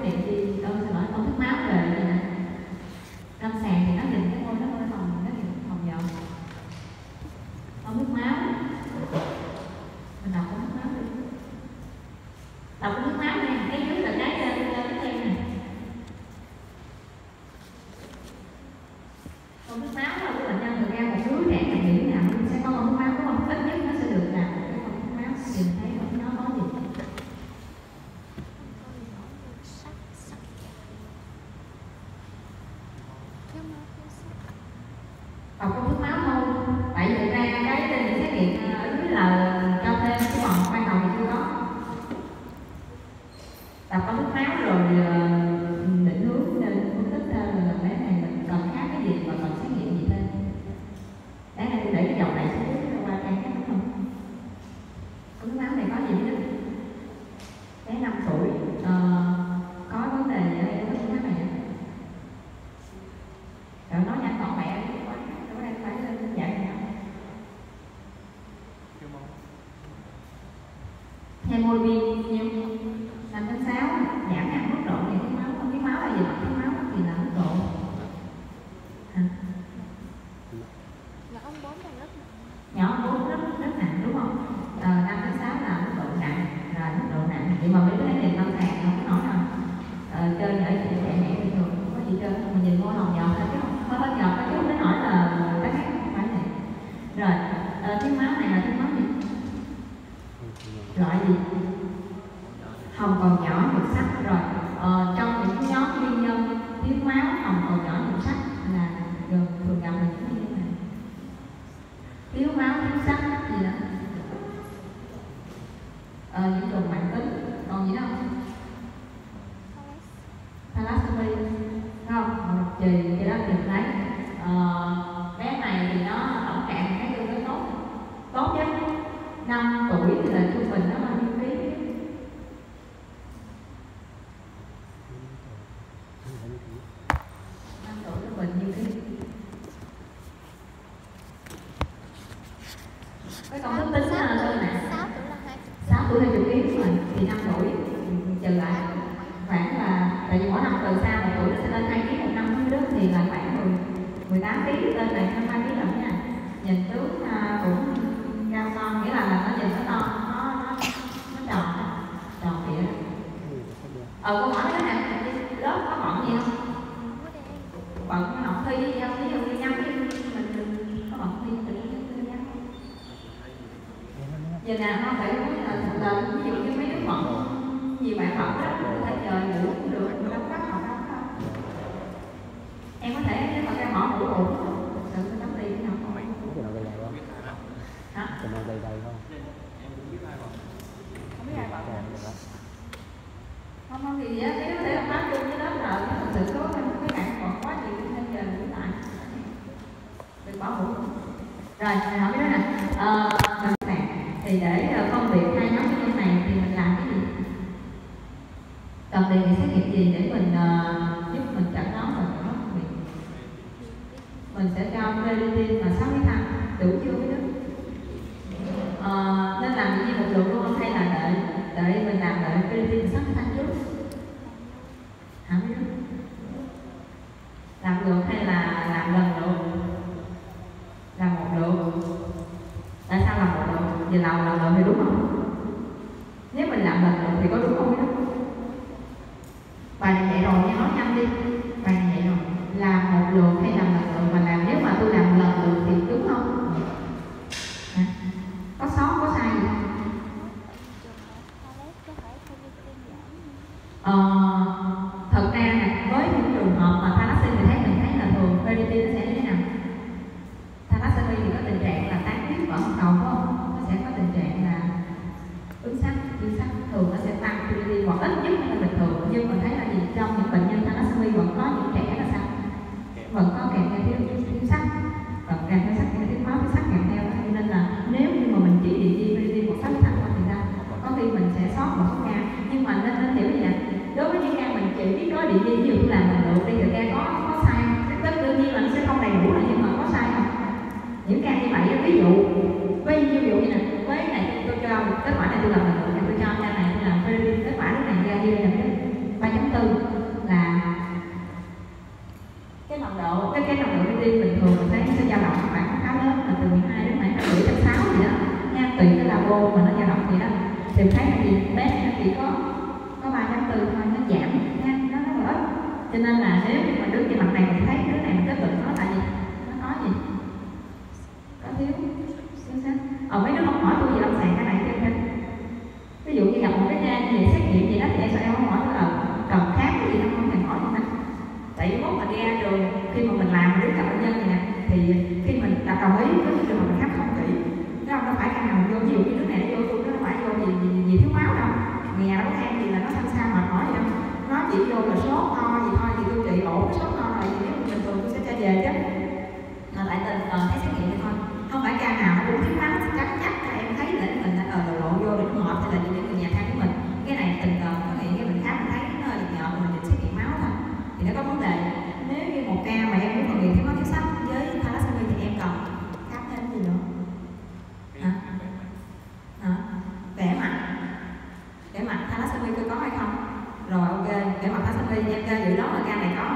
nghiệm gì xin lỗi công thức máu về gì nè. Lâm sàng thì nó nhìn cái môi nó hơi hồng, nó nhìn hồng dầu. Công thức máu mình đọc công thức máu đi. Đọc công thức máu nha, cái dưới là cái tem này. Công thức máu là của bệnh nhân được ra một đứa trẻ đặc điểm nào sẽ có công thức máu, đúng không? Ít nhất nó sẽ được làm một cái công thức máu thì mình thấy nó có gì. Đọc công thức máu thôi, tại vì ra cái trên những xét nghiệm ở dưới là cho thêm cái phần ban đầu thì chưa có. Đọc công thức máu rồi định hướng nên phân tích ra là bé này mình cần khác cái gì và cần xét nghiệm gì thêm. Bé này để cái dòng này xuống qua trang khác không? Công thức máu này có gì hết? Bé 5 tuổi có vấn đề gì ở đây công thức máu này? Rồi nói nhanh gọn mẹ đi quá, nó đang phải lên dạy nào. Hemoglobin nhiêu? 5/6, giảm hẳn mức độ này cái máu, không biết máu là gì, cái máu thì là mức độ. Nhỏ 4 là rất nặng. Nhỏ 4 rất nặng đúng không? 5/6 là mức độ nặng, rồi mức độ nặng. Vậy mà mấy cái nhìn lâm sàng không có nói đâu. Chơi ở trẻ nhẹ bình thường, không có gì chơi, mình nhìn môi hồng nhọt thôi chứ không có nhọt, chứ không có nói là cái khác không phải này. Rồi, thiếu máu này là thiếu máu gì? Loại gì? Hồng cầu nhỏ nhược sắc. Rồi, trong những nhóm nguyên nhân thiếu máu hồng cầu nhỏ nhược sắc là thường gặp là những nguyên nhân này. Thiếu máu thiếu sắc gì đó. Những trùng mãn tính, còn gì đó không? Thalassemia, không? Một chì cái đó tìm thấy. Bé này thì nó tổng trạng cái tương đối tốt, tốt nhất. 5 tuổi thì là trung bình nó bao nhiêu ký? 5 tuổi trung bình nhiêu ký? Cái công thức tính là thôi nè. 6 tuổi 20 kg rồi, thì 5 tuổi trừ lại khoảng là, tại vì mỗi năm từ sau 1 tuổi nó sẽ lên 2 kg một năm với đứa thì là khoảng 18 kg lên này 22 kg lần nha. Nhìn tướng cũng cao to, nghĩa là nó nhìn nó to, nó tròn kìa. Câu hỏi đó nè, lớp có bận gì không? Bận học thi gì không? Ví dụ như nhắm chứ mình có bận thi tự nhiên nhắm. Giờ nào nó phải là ví dụ như mấy đứa bận, nhiều bạn bận đó, người ta chờ ngủ cũng được, người ta bắt học không đâu. Em có thể nếu mà ra bỏ ngủ ổn tự nó tắm đi không? Hả? Cái nào đầy không? Không biết ai bận hả? Không thì nếu có thể học bác chung với lớp rồi, thật sự có mấy bạn còn quá nhiều nên giờ ngủ lại. Đừng bỏ ngủ. Rồi, mình hỏi cái đó nè. Thì để phân biệt hai nhóm nguyên nhân này thì mình làm cái gì? Cần đề nghị xét nghiệm gì để mình giúp mình chẩn đoán và chẩn đoán phân biệt? Mình sẽ cho ferritin và 6 thăng đủ chưa với đức? Nên làm gì một lượng luôn không hay là đợi mình làm đợi ferritin và 6 thăng trước? Hả mấy đứa? Làm được hay là làm lần được? Làm một lượng. Tại sao làm một lượng? Vì làm lần lượng thì đúng không? Nếu mình làm lần lượng thì có đúng không mấy đứa? Bài này vậy rồi, nói nhanh đi. Bài này vậy rồi, làm một lượt hay làm lần lượt mà làm, nếu mà tôi làm lần lượt thì đúng không? Hả? Có sót, có sai gì? Thật ra nè, với những trường hợp mà thalassemia thì mình thấy là thường ferritin nó sẽ như thế nào? Thalassemia thì có tình trạng là tán huyết vỡ hồng cầu phải không? Nó sẽ có tình trạng là ứng sắc, dư sắc, thường nó sẽ tăng ferritin hoặc ít nhất là bình thường, nhưng mình thấy là gì trong những bệnh nhân thalassemia vẫn có những trẻ là sao? Vẫn có kèm theo thiếu sắt, vẫn kèm theo sắt, thiếu máu, thiếu sắt kèm theo, cho nên là nếu như mà mình chỉ điều trị ferritin hoặc sắt thăng thì ra có khi mình sẽ sót một số ca, nhưng mà nên hiểu như vậy. Đối với những ca mình chỉ biết có địa ví dụ như là mình lượng đi rồi ca có sai không? Tất đương nhiên là nó sẽ không đầy đủ rồi, nhưng mà có sai không? Những ca như vậy, ví dụ như là với này tôi cho kết quả này tôi làm mình lượng, tôi cho ca này tôi làm ferritin, kết quả lúc này ra như là 3.4 thì thấy là gì bé này nó chỉ có 3.4 thôi, nó giảm nha, nó rất là ít. Cho nên là nếu mà đứng về mặt này mình thấy đứa này mình kết luận nó là gì, nó có gì, có thiếu mấy đứa không hỏi tôi gì lâm sàng cái này chưa. Ví dụ như gặp một cái ca gì xét nghiệm gì đó thì em sao em không hỏi nó cần khám cái gì, nó không thèm hỏi gì hết. Tại vì mốt mà đi ra trường khi mà mình làm đứng gặp bệnh nhân này nè, thì khi mình đã đồng ý với cái trường hợp mình khám không kỹ, chứ không phải cái nào mình vô, ví dụ như đứa này nó vô tôi nó phải vô gì thiếu máu đâu, nghe đâu than gì là nó xanh xao mệt mỏi gì đâu, nó chỉ vô là sốt ho gì thôi thì tôi trị ổn cái sốt ho này thì nếu bình thường tôi sẽ cho về chứ. Nó lại tình thấy xét nghiệm thì thôi, không phải ca nào nó cũng thiếu máu chắc cho em thấy để mình lộ vô để nó ngọt hay là gì để người nhà than của mình. Cái này tình cờ có hiện cái mình khám mình thấy nó hơi nhợt mình định xét nghiệm máu thôi thì nó có vấn đề. Nếu như một ca mà em muốn còn người thiếu máu thiếu sắt với thalassemia thì em cần khám thêm gì nữa? Vẻ mặt thalassemia tôi có hay không? Rồi ok, vẻ mặt thalassemia em ca dự đoán là ca này có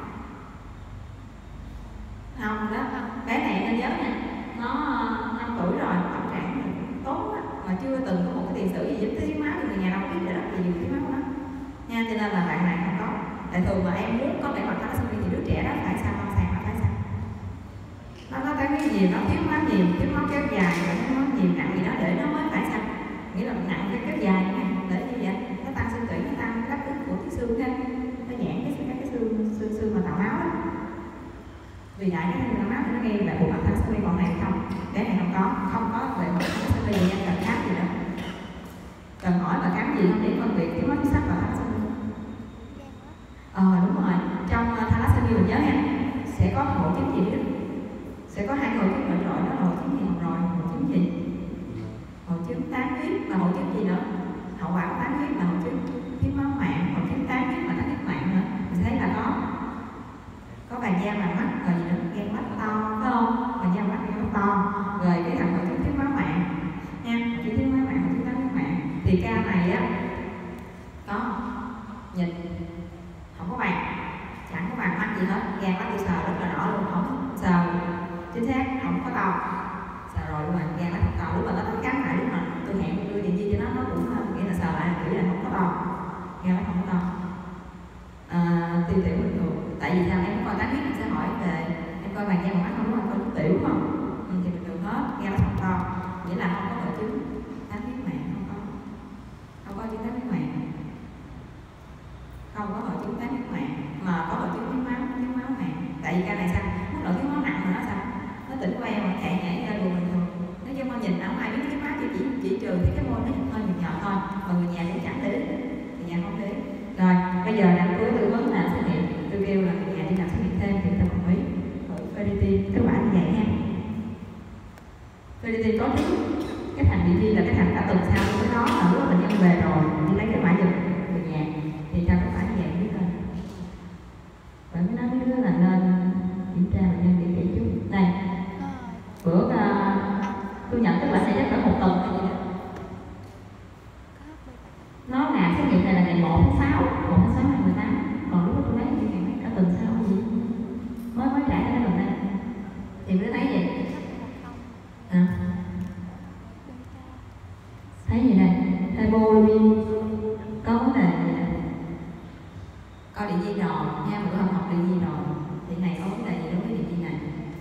không đó. Bé này nên nhớ nha, nó 5 tuổi rồi, tâm trạng tốt đó, mà chưa từng có một cái tiền sử gì dính thiếu máu thì người nhà đâu biết được gì về thiếu máu đó nha. Cho nên là bạn này không có. Tại thường mà em muốn có vẻ mặt thalassemia thì đứa trẻ đó phải sao lâm sàng, nó phải sao nó có cái nhiều, nó thiếu máu nhiều, thiếu máu kéo dài, thiếu máu nhiều nặng gì đó để nó mới phải sao, nghĩa là nặng cái kéo dài nha, để như vậy nó tăng xương tủy, nó tăng đáp ứng của cái xương thêm, nó giãn cái xương mà tạo máu đó. Vì đại cái tạo máu thì nó gây lại bộ mặt thalassemia, còn này không, cái này không có về mặt thalassemia gì, em cần khám gì nữa, cần hỏi và khám gì không để phân biệt thiếu máu thiếu sắt và thalassemia. Đúng rồi, trong thalassemia mình nhớ nha, sẽ có hội chứng gì đó, sẽ có hai hội chứng nổi trội, đó là hội chứng gì rồi, hội chứng gì, hội chứng tán huyết và hội chứng gì nữa, hậu quả của tán huyết là hội chứng thiếu máu mạng, hội chứng tán huyết và tán huyết mạng nữa. Mình thấy là có vàng da vàng mắt rồi gì nữa, gan mắt to phải không, vàng da mắt gan mắt to, rồi cái thằng hội chứng thiếu máu mạng nha, hội chứng thiếu máu mạng, hội chứng tán huyết mạng. Thì ca này á có nhìn không có vàng, chẳng có vàng mắt gì hết, gan mắt tôi sờ rất là rõ luôn, không sờ chính xác, không có to, sờ rồi nhưng mà gan mắt không to. Lúc mà nó cắn lại, lúc mà tôi hẹn đưa điện viên cho nó cũng nghĩa là sờ lại là kiểu là không có to, gan mắt không có to. Tiêu tiểu bình thường, tại vì sao em coi tán huyết em sẽ hỏi về em coi vàng da mắt không, đúng không, coi tiểu không, thì bình thường hết, gan mắt không to, nghĩa là không có hội chứng tán huyết mạng, không có chứng tán huyết mạng, không có hội chứng tán huyết mạng, mà có hội chứng thiếu máu mạng. Tại vì ca này sao mức độ thiếu máu nặng mà nó sao, nó tỉnh queo mà chạy nhảy ra buồn bình thường, nói chung mà nhìn không ai biết thiếu máu, chỉ trừ thì cái môi nó hơi nhợt thôi, mà người nhà cũng chẳng để ý, người nhà không để ý. Rồi bây giờ là tôi tư vấn là xét nghiệm, tôi kêu là người nhà đi làm xét nghiệm thêm thì tôi đồng ý thử ferritin, kết quả như vậy nha. Ferritin có trước cái thằng bị ghi là cái thằng đã từng sau với nó là lúc bệnh nhân về rồi đi lấy kết quả giùm người nhà thì cho kết quả như vậy biết rồi. Vậy mới nói với đứa là nên kiểm tra bệnh nhân kỹ chút. Này bữa tôi nhận kết quả này chắc cỡ 1 tuần hay gì đó. Nó là xét nghiệm này là ngày 1 tháng 6 2018, còn lúc đó tôi lấy thì ngày mấy cả tuần sau gì mới trả cái lần này thì mới thấy gì thấy gì này, hemoglobin có vấn đề gì nè, coi điện di đòn nha, bữa hôm học điện di đòn thì này có vấn đề gì đối với điện di này.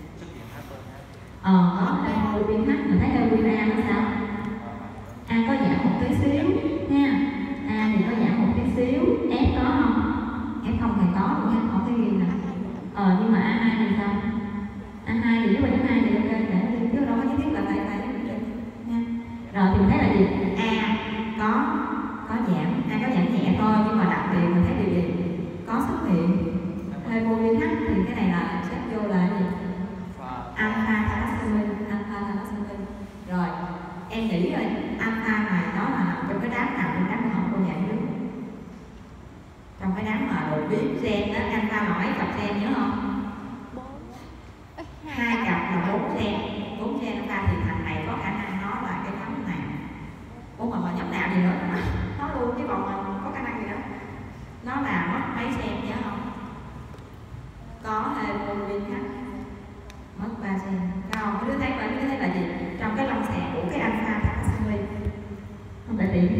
Có hemoglobin H, mình thấy hemoglobin A nó sao, A có giảm một tí xíu nha, A thì có giảm một tí xíu, F có không, F không thì có luôn nha, không thấy ghi nè. Nhưng mà A2 thì sao, A2 thì nếu mà A2 thì ok, để nó đi chứ đâu có nhất thiết là phải nha. Rồi thì mình thấy là gì, A có giảm, A có giảm nhẹ thôi, nhưng mà đặc biệt mình thấy điều gì, có xuất hiện hemoglobin H thì cái này là xếp vô là gì, alpha thalassemia. Rồi em nghĩ rồi alpha này nó là nằm trong cái đám nào, trong đám không cô nhận được, trong cái đám mà đột biến gen đó, alpha là mấy cặp gen nhớ không, 2 cặp là 4 gen, 4 gen alpha thì thằng này có khả năng nó là cái nhóm nào, mà nhóm nào gì nữa nó luôn chứ còn có khả năng gì đó, nó là mất mấy gen nhớ không, có hemoglobin H mất 3 gen, không? Cái đứa thấy là gì, trong cái lâm sàng của cái alpha thalassemia không, tại vì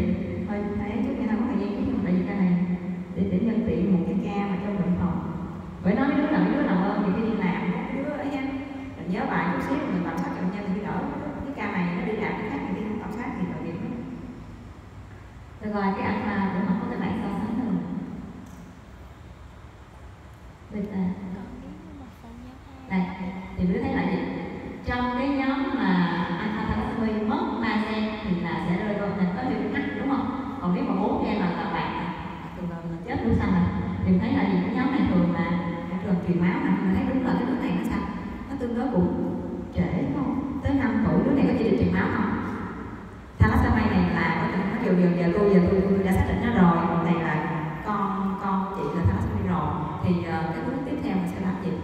tìm thấy là gì cái nhóm này thường là thường truyền máu mà mình thấy đúng là cái đứa này nó sao nó tương đối cũng trễ không tới 5 tuổi đứa này có chỉ định truyền máu không thalassemia này là có tình nó giờ tôi đã xác định nó rồi này là con của chị là thalassemia rồi thì cái bước tiếp theo mình sẽ làm gì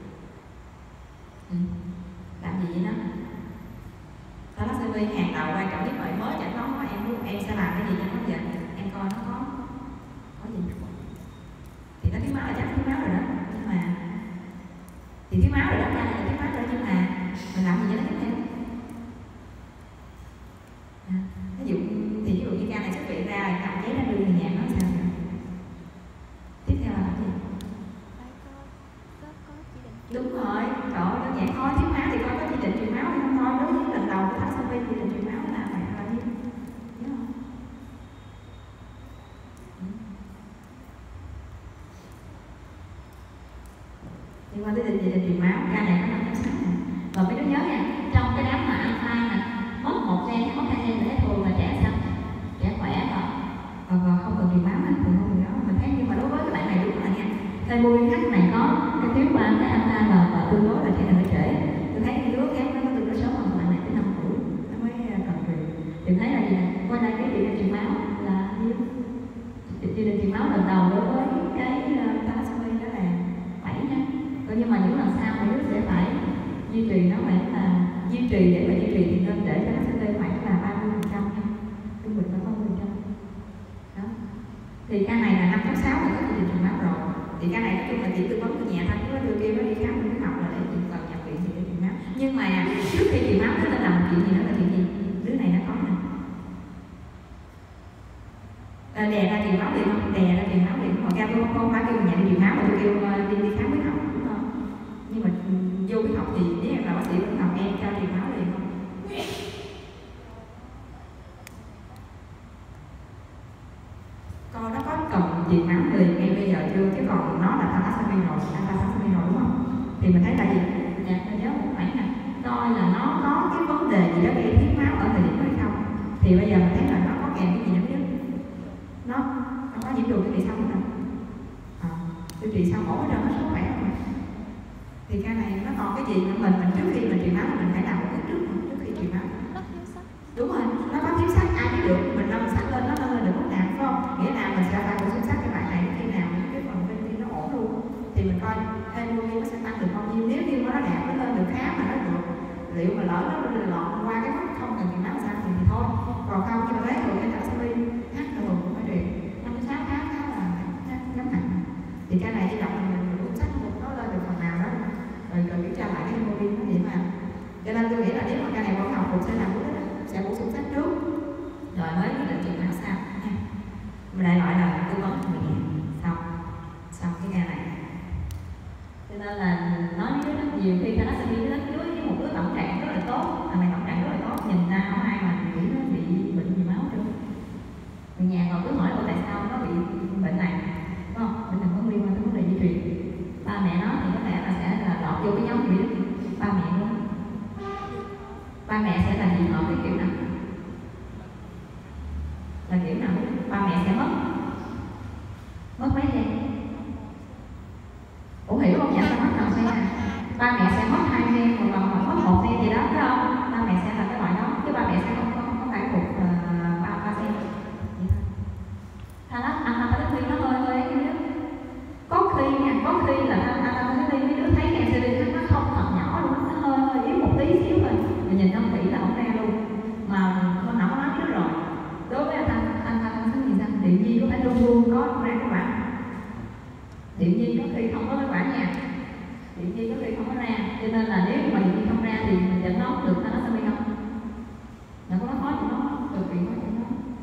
làm gì vậy đó thalassemia hàng đầu quan trọng nhất vậy mới chẳng có em sẽ làm cái gì cho nó vậy em coi nó có gì thì nó thiếu máu là chắc thiếu máu rồi đó nhưng mà thì thiếu máu rồi đó ra là thiếu máu rồi nhưng mà mình làm gì cho nó tiếp theo ví dụ như ca này xuất viện ra cầm giấy ra đưa người nhà nói sao nữa? Tiếp theo là làm gì đúng rồi trời đơn giản thôi thiếu máu thì coi có chỉ định truyền máu hay không thôi đối với lần đầu của thalassemia chỉ định truyền máu là phải là gì nhớ không liên quan tới chỉ định truyền máu ca này có 5/6 nè và mấy đứa nhớ nha trong cái đám mà alpha nè mất 1 gen mất 2 gen để thường là trẻ sao trẻ khỏe và không cần truyền máu thường không gì đó mình thấy nhưng mà đối với các bạn này đúng là nha Hemoglobin này có cái thiếu ba cái alpha và tương đối là trẻ hơi trễ tôi thấy cái đứa khác nó tương đối sớm hơn bạn này tới 5 tuổi nó mới cần truyền thì thấy là gì nè qua đây cái chỉ định truyền máu là chỉ định truyền máu lần đầu đối với cái thalassemia đó là 7 nha nhưng mà những lần sau mấy đứa sẽ phải duy trì nó phải là duy trì để mà duy trì thì nên để cho nó sẽ lên khoảng là 30% nha trung bình là 30% đó thì ca này là 5/6 là có chỉ định truyền máu rồi thì ca này nói chung là chỉ tư vấn người nhà thôi chứ đưa kia nó đi khám mình học là để chỉ cần nhập viện thì để truyền máu nhưng mà trước khi truyền máu nó nên làm một chuyện gì đó là chuyện gì đứa này nó có nè đè ra truyền máu liền không đè ra truyền máu liền hồi ca tôi không phải kêu người nhà đi truyền máu mà tôi kêu đi khám huyết học đúng không nhưng mà vô huyết học thì nếu em là bác sĩ huyết học em cho truyền máu liền không con nó có cần truyền máu liền ngay bây giờ chưa chứ còn nó là thalassemia rồi thalassemia rồi đúng không thì mình thấy là gì nè mình nhớ một khoảng nè coi là nó có cái vấn đề gì đó gây thiếu máu ở thời điểm đó hay không thì bây giờ mình thấy là nó có kèm cái gì nữa biết nó có nhiễm trùng cái gì xong rồi điều trị sau mổ hết trơn hết sức khỏe rồi thì ca này nó còn cái gì nữa mình trước khi mình truyền máu mình phải làm một bước trước khi truyền máu đúng rồi nó có thiếu sắt ai biết được mình nâng sắt lên nó nâng lên được mức nào phải không nghĩa là mình sẽ phải bổ sung sắt cho bạn này khi nào cái phần bên kia nó ổn luôn thì mình coi hemoglobin nó sẽ tăng được bao nhiêu nếu như nó đạt nó lên được khá mà nó được liệu mà lỡ nó lọt qua cái mức không cần truyền máu sao thì thôi còn không như mà lấy rồi cái thalassemia hát thường cũng phải truyền 5/6 khá là ngắn nặng thì cái này hy vọng mình uống sách nó lên được phần nào đó rồi kiểm tra lại cái hemoglobin nó vậy mà cho nên tôi nghĩ là nếu mà cái này vẫn học cũng sẽ làm đúng sẽ bổ sung sách trước rồi mới quyết định truyền máu sau nha mình đại loại là tư vấn người nhà xong cái ca này cho nên là nói với rất nhiều khi thalassemia nó dưới với một đứa tổng trạng rất là tốt thằng này tổng trạng rất là tốt nhìn ra không ai mà nghĩ nó bị bệnh gì máu đâu người nhà còn cứ hỏi tôi tại sao nó bị bệnh này đúng không bệnh này có liên quan tới vấn đề di truyền ba mẹ nó thì có thể là sẽ là lọt vô cái nhóm bị ba mẹ luôn ba mẹ sẽ là gì ở cái kiểu nào là kiểu nào ba mẹ sẽ mất mấy gen ủa hiểu không dạ sao mất nào xe ba mẹ sẽ mất 2 gen hoặc mất 1 gen gì đó phải không ba mẹ sẽ là cái loại đó chứ ba mẹ sẽ không phải thuộc ba gen thalassemia nó hơi cái đó có khi là thalassemia mấy đứa thấy cancer nó không thật nhỏ luôn nó hơi yếu một tí xíu thôi mình nhìn không kỹ là không ra luôn mà nó nằm nói biết rồi đối với anh thalassemia sao điện nhi có phải luôn luôn có ra cái quả điện nhi có khi không có cái quả nha điện nhi có khi không có ra cho nên là nếu mà điện nhi không ra thì mình chẩn đoán được thalassemia không là có nó khó cho nó cực kỳ khó cho nó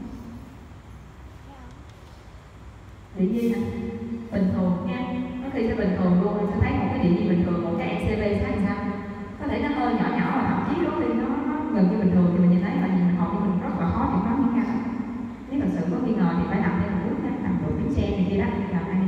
điện nhi nè bình thường nha có khi sẽ bình thường luôn mình sẽ thấy một cái điện nhi bình thường một cái ECV sẽ làm sao có thể nó hơi nhỏ và thậm chí đôi khi nó gần như bình thường thì mình nhìn thấy là nhìn mình học thì mình rất là khó chẩn đoán những ca nếu thật sự có nghi ngờ thì phải làm thêm một bước khác làm độ kiểm tra này kia đó làm